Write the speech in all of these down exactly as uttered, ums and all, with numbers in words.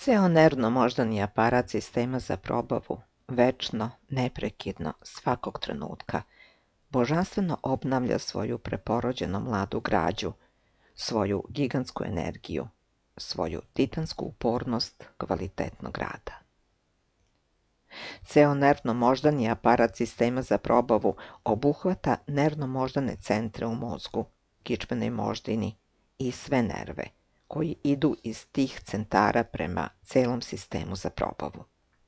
Ceo nervno-moždani aparat sistema za probavu večno, neprekidno, svakog trenutka, božanstveno obnavlja svoju preporođeno mladu građu, svoju gigantsku energiju, svoju titansku upornost kvalitetnog rada. Ceo nervno-moždani aparat sistema za probavu obuhvata nervno-moždane centre u mozgu, kičmenoj moždini i sve nerve, koji idu iz tih centara prema celom sistemu za probavu.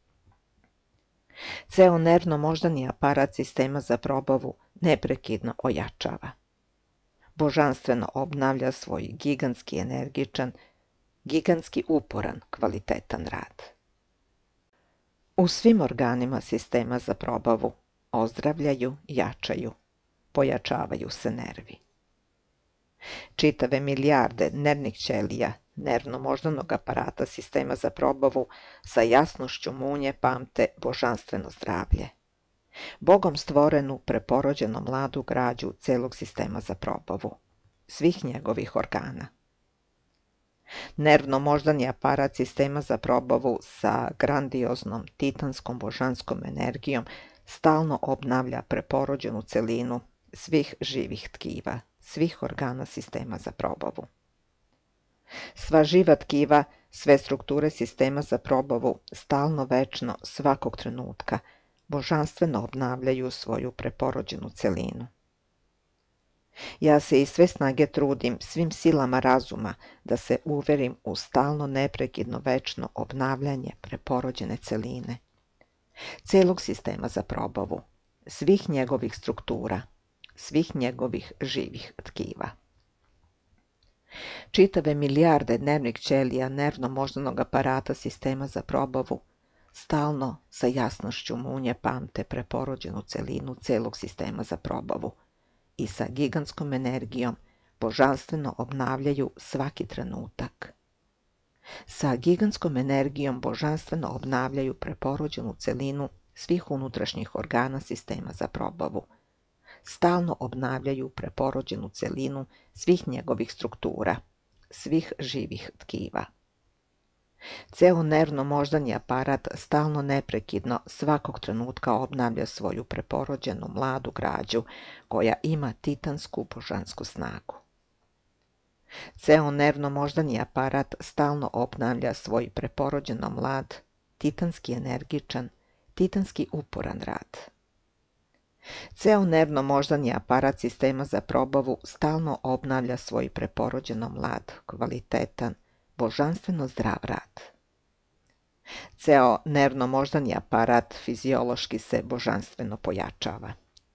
Ceo nervno-moždani aparat sistema za probavu neprekidno ojačava. Božanstveno obnavlja svoj gigantski energičan, gigantski uporan, kvalitetan rad. U svim organima sistema za probavu ozdravljaju, jačaju, pojačavaju se nervi. Čitave milijarde nervnih ćelija nervno-moždanog aparata sistema za probavu sa jasnošću munje pamte božanstveno zdravlje. Bogom stvorenu, preporođenu mladu građu celog sistema za probavu, svih njegovih organa. Nervno-moždani aparat sistema za probavu sa grandioznom, titanskom, božanskom energijom stalno obnavlja preporođenu celinu svih živih tkiva, svih organa sistema za probavu. Sva živa tkiva, sve strukture sistema za probavu stalno, večno, svakog trenutka, božanstveno obnavljaju svoju preporođenu celinu. Ja se iz sve snage trudim, svim silama razuma, da se uverim u stalno, neprekidno, večno obnavljanje preporođene celine, celog sistema za probavu, svih njegovih struktura, svih njegovih živih tkiva. Čitave milijarde nervnih ćelija nervno-moždanog aparata sistema za probavu stalno sa jasnošću munje pamte preporođenu celinu celog sistema za probavu i sa gigantskom energijom božanstveno obnavljaju svaki trenutak. Sa gigantskom energijom božanstveno obnavljaju preporođenu celinu svih unutrašnjih organa sistema za probavu. Stalno obnavljaju preporođenu celinu svih njegovih struktura, svih živih tkiva. Ceo nervno-moždani aparat stalno, neprekidno, svakog trenutka obnavlja svoju preporođenu mladu građu koja ima titansku božansku snagu. Ceo nervno-moždani aparat stalno obnavlja svoj preporođeno mlad, titanski energičan, titanski uporan rad. Ceo nervno-moždani aparat sistema za probavu stalno obnavlja svoj preporođeno mlad, kvalitetan, božanstveno zdrav rad. Ceo nervno-moždani aparat fiziološki se božanstveno pojačava.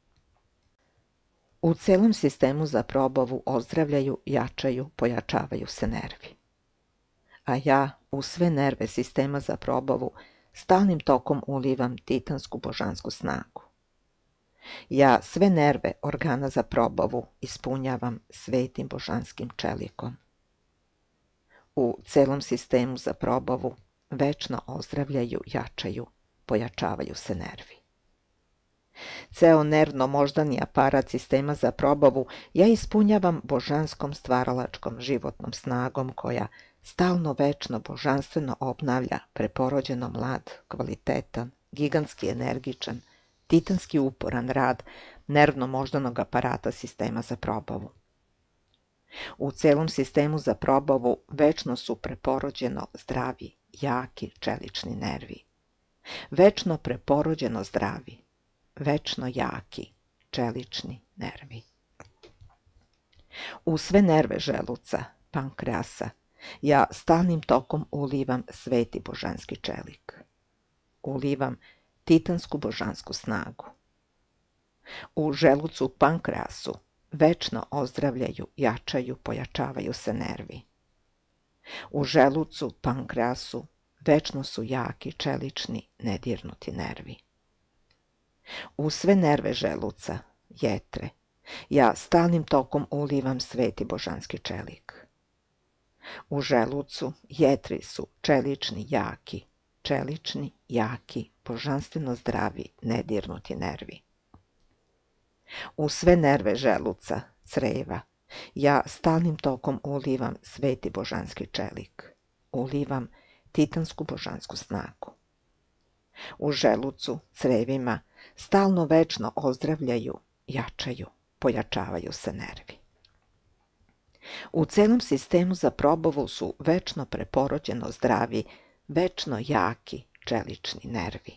U celom sistemu za probavu ozdravljaju, jačaju, pojačavaju se nervi. A ja u sve nerve sistema za probavu stalnim tokom ulivam titansku božansku snagu. Ja sve nerve organa za probavu ispunjavam svetim božanskim čelikom. U celom sistemu za probavu večno ozdravljaju, jačaju, pojačavaju se nervi. Ceo nervno-moždani aparat sistema za probavu ja ispunjavam božanskom stvaralačkom životnom snagom koja stalno, večno, božanstveno obnavlja preporođeno mlad, kvalitetan, gigantski energičan, titanski uporan rad nervno-moždanog aparata sistema za probavu. U celom sistemu za probavu večno su preporođeno zdravi, jaki čelični nervi. Večno preporođeno zdravi, večno jaki čelični nervi. U sve nerve želuca, pankreasa, ja stalnim tokom ulivam sveti božanski čelik. Ulivam titansku božansku snagu. U želucu pankreasu večno ozdravljaju, jačaju, pojačavaju se nervi. U želucu pankreasu večno su jaki, čelični, nedirnuti nervi. U sve nerve želuca, jetre, ja stalnim tokom ulivam sveti božanski čelik. U želucu jetri su čelični, jaki, čelični, jaki, božanstveno zdravi, nedirnuti nervi. U sve nerve želuca, creva, ja stalnim tokom ulivam sveti božanski čelik. Ulivam titansku božansku snagu. U želucu, crevima, stalno večno ozdravljaju, jačaju, pojačavaju se nervi. U celom sistemu za probavu su večno preporođeno zdravi, večno jaki čelični nervi.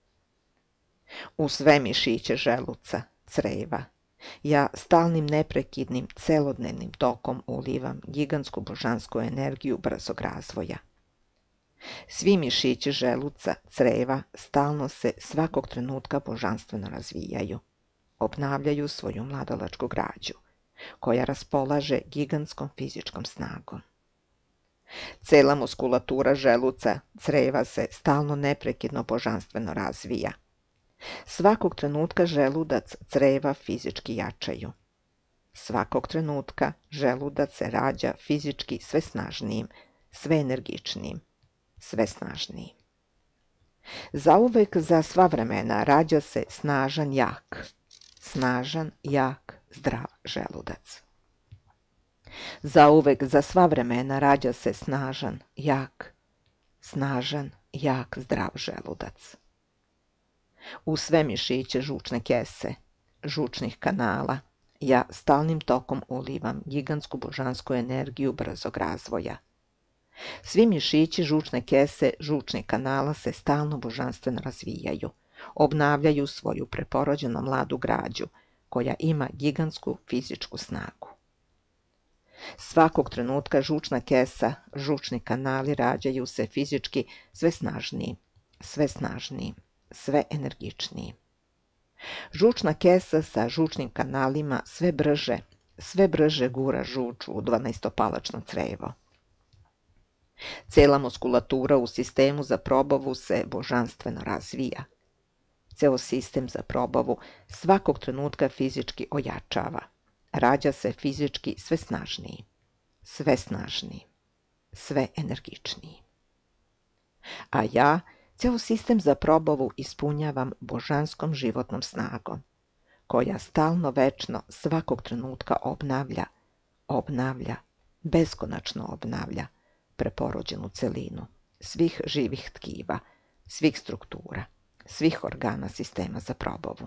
U sve mišiće želuca, creva, ja stalnim neprekidnim celodnevnim tokom ulivam gigantsku božansku energiju brzog razvoja. Svi mišići želuca, creva, stalno se svakog trenutka božanstveno razvijaju, obnavljaju svoju mladalačku građu, koja raspolaže gigantskom fizičkom snagom. Cela muskulatura želuca, creva se stalno neprekidno božanstveno razvija. Svakog trenutka želudac, creva fizički jačaju. Svakog trenutka želudac se rađa fizički sve snažnijim, sve energičnijim, sve snažnijim. Zauvek za sva vremena rađa se snažan jak, snažan jak, zdrav želudac. Zauvek za sva vremena rađa se snažan, jak, snažan, jak, zdrav želudac. U sve mišiće žučne kese, žučnih kanala, ja stalnim tokom ulivam gigantsku božansku energiju brzog razvoja. Svi mišići žučne kese, žučnih kanala se stalno božanstveno razvijaju, obnavljaju svoju preporođeno mladu građu, koja ima gigantsku fizičku snagu. Svakog trenutka žučna kesa, žučni kanali rađaju se fizički sve snažniji, sve snažniji, sve energičniji. Žučna kesa sa žučnim kanalima sve brže, sve brže gura žuč u dvanaestopalačno crevo. Cela muskulatura u sistemu za probavu se božanstveno razvija. Ceo sistem za probavu svakog trenutka fizički ojačava. Rađa se fizički sve snažniji, sve snažniji, sve energičniji. A ja ceo sistem za probavu ispunjavam božanskom životnom snagom, koja stalno večno svakog trenutka obnavlja, obnavlja, beskonačno obnavlja preporođenu celinu svih živih tkiva, svih struktura, svih organa sistema za probavu.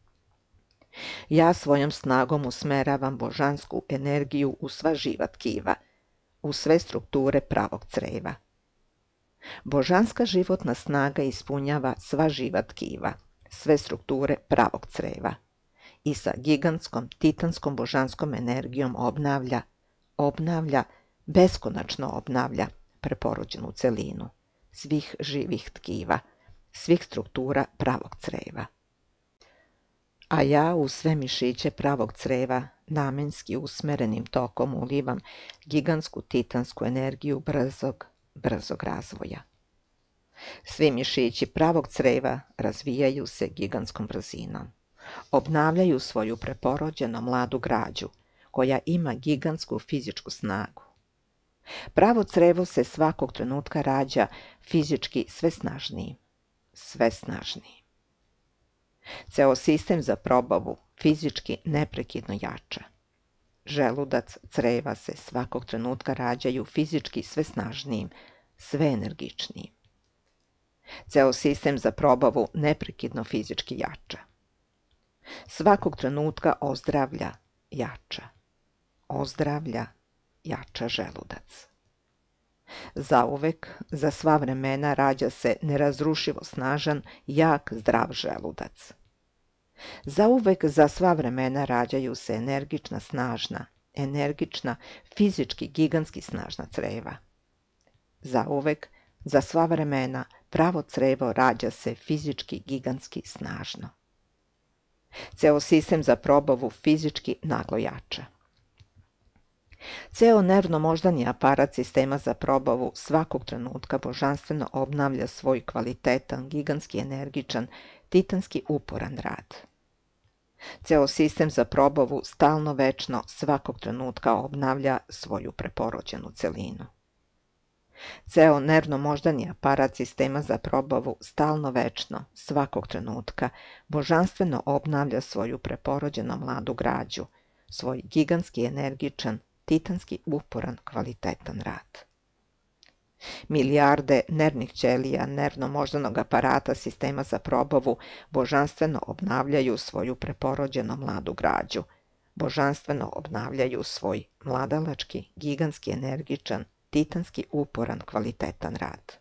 Ja svojom snagom usmeravam božansku energiju u sva živa tkiva, u sve strukture pravog creva. Božanska životna snaga ispunjava sva živa tkiva, sve strukture pravog creva i sa gigantskom, titanskom božanskom energijom obnavlja, obnavlja, beskonačno obnavlja preporođenu celinu svih živih tkiva, svih struktura pravog creva. A ja u sve mišiće pravog creva namenski usmerenim tokom ulivam gigantsku titansku energiju brzog, brzog razvoja. Svi mišići pravog creva razvijaju se gigantskom brzinom. Obnavljaju svoju preporođeno mladu građu, koja ima gigantsku fizičku snagu. Pravo crevo se svakog trenutka rađa fizički sve snažniji, sve snažniji. Ceo sistem za probavu fizički neprekidno jača. Želudac, creva se svakog trenutka rađaju fizički sve snažnijim, sve energičnijim. Ceo sistem za probavu neprekidno fizički jača. Svakog trenutka ozdravlja, jača. Ozdravlja, jača želudac. Zauvek, za sva vremena rađa se nerazrušivo snažan, jak, zdrav želudac. Zauvek, za sva vremena rađaju se energična, snažna, energična, fizički, gigantski snažna creva. Zauvek, za sva vremena, pravo crevo rađa se fizički, gigantski, snažno. Ceo sistem za probavu fizički naglo jača. Ceo nervno-moždani aparat sistema za probavu svakog trenutka božanstveno obnavlja svoj kvalitetan, gigantski energičan, titanski uporan rad. Ceo sistem za probavu stalno večno svakog trenutka obnavlja svoju preporođenu celinu. Ceo nervno-moždani aparat sistema za probavu stalno večno svakog trenutka božanstveno obnavlja svoju preporođeno mladu građu, svoj gigantski energičan, titanski uporan kvalitetan rad. Milijarde nervnih ćelija nervno-moždanog aparata sistema za probavu božanstveno obnavljaju svoju preporođeno mladu građu. Božanstveno obnavljaju svoj mladalački, gigantski energičan, titanski uporan, kvalitetan rad.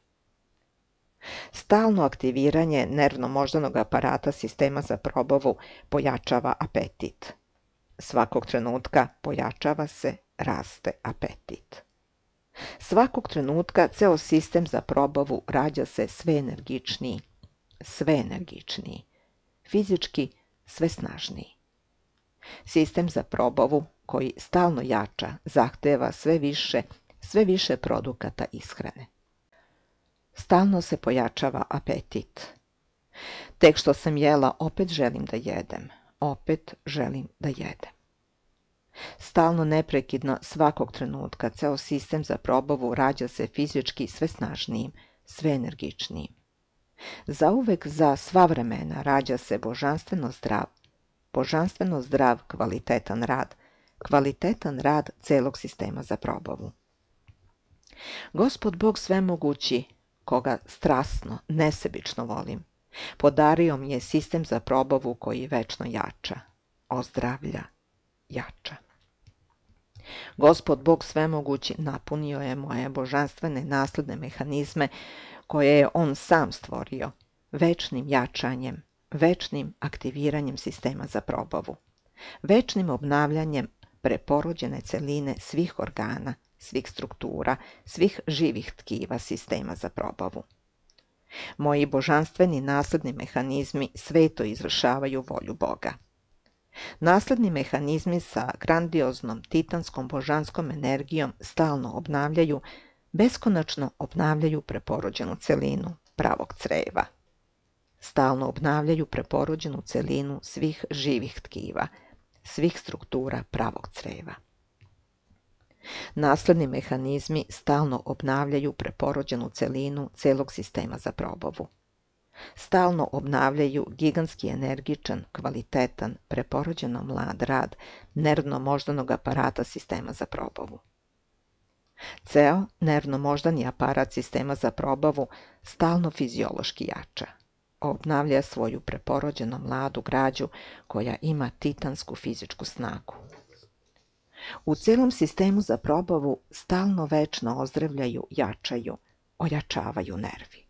Stalno aktiviranje nervno-moždanog aparata sistema za probavu pojačava apetit. Svakog trenutka pojačava se, raste apetit. Svakog trenutka ceo sistem za probavu rađa se sve energičniji, sve energičniji, fizički sve snažniji. Sistem za probavu koji stalno jača zahteva sve više, sve više produkata ishrane. Stalno se pojačava apetit. Tek što sam jela, opet želim da jedem, opet želim da jedem. Stalno neprekidno svakog trenutka ceo sistem za probavu rađa se fizički sve snažnijim, sve energičnijim. Zauvek za sva vremena rađa se božanstveno zdrav, božanstveno zdrav kvalitetan rad, kvalitetan rad celog sistema za probavu. Gospod Bog svemogući, koga strasno, nesebično volim, podario mi je sistem za probavu koji večno jača, ozdravlja, jača. Gospod Bog svemogući napunio je moje božanstvene nasledne mehanizme koje je On sam stvorio, večnim jačanjem, večnim aktiviranjem sistema za probavu, večnim obnavljanjem preporođene celine svih organa, svih struktura, svih živih tkiva sistema za probavu. Moji božanstveni nasledni mehanizmi sveto izvršavaju volju Boga. Nasledni mehanizmi sa grandioznom titanskom božanskom energijom stalno obnavljaju, beskonačno obnavljaju preporođenu celinu pravog creva. Stalno obnavljaju preporođenu celinu svih živih tkiva, svih struktura pravog creva. Nasledni mehanizmi stalno obnavljaju preporođenu celinu celog sistema za probavu. Stalno obnavljaju gigantski energičan, kvalitetan, preporođeno mlad rad nervno-moždanog aparata sistema za probavu. Ceo nervno-moždani aparat sistema za probavu stalno fiziološki jača. Obnavlja svoju preporođeno mladu građu koja ima titansku fizičku snagu. U celom sistemu za probavu stalno večno ozdravljaju, jačaju, ojačavaju nervi.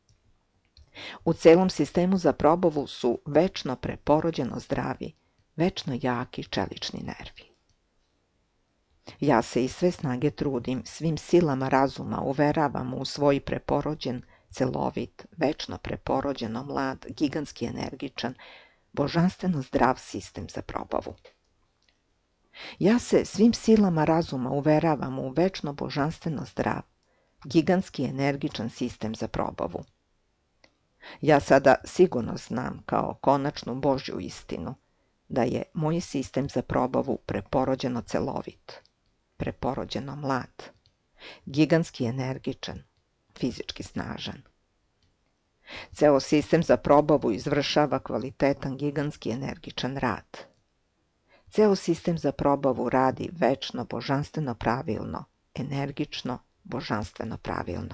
U celom sistemu za probavu su večno preporođeno zdravi, večno jaki čelični nervi. Ja se iz sve snage trudim, svim silama razuma uveravam u svoj preporođen, celovit, večno preporođeno mlad, gigantski energičan, božanstveno zdrav sistem za probavu. Ja se svim silama razuma uveravam u večno božanstveno zdrav, gigantski energičan sistem za probavu. Ja sada sigurno znam kao konačnu Božju istinu da je moj sistem za probavu preporođeno celovit, preporođeno mlad, gigantski energičan, fizički snažan. Ceo sistem za probavu izvršava kvalitetan gigantski energičan rad. Ceo sistem za probavu radi večno božanstveno pravilno, energično, božanstveno pravilno.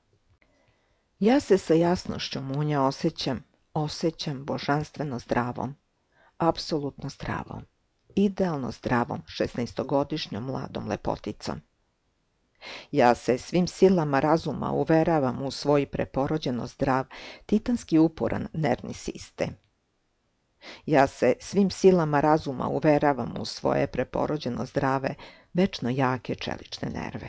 Ja se sa jasnošću munja osjećam, osjećam božanstveno zdravom, apsolutno zdravom, idealno zdravom šesnaestogodišnjom mladom lepoticom. Ja se svim silama razuma uveravam u svoj preporođeno zdrav, titanski uporan nervni sistem. Ja se svim silama razuma uveravam u svoje preporođeno zdrave, večno jake čelične nerve.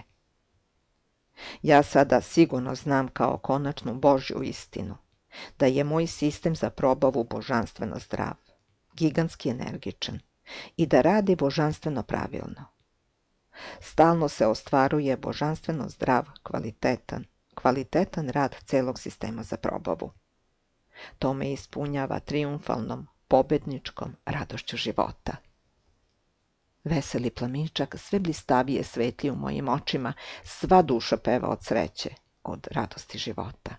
Ja sada sigurno znam kao konačnu Božju istinu da je moj sistem za probavu božanstveno zdrav, gigantski energičan i da radi božanstveno pravilno. Stalno se ostvaruje božanstveno zdrav, kvalitetan, kvalitetan rad celog sistema za probavu. To me ispunjava trijumfalnom, pobedničkom radošću života. Veseli plamičak sve blistavije svetli u mojim očima, sva duša peva od sreće, od radosti života.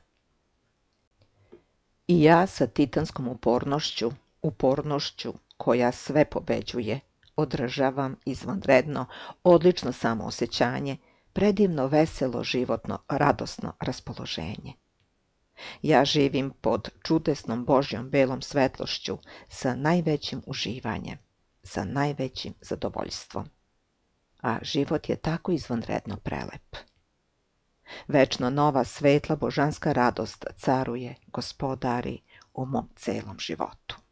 I ja sa titanskom upornošću, upornošću koja sve pobeđuje, održavam izvanredno, odlično samoosjećanje, predivno, veselo, životno, radosno raspoloženje. Ja živim pod čudesnom Božjom belom svetlošću sa najvećim uživanjem, sa najvećim zadovoljstvom. A život je tako izvanredno prelep. Večno nova, svetla, božanska radost caruje, gospodari u mom celom životu.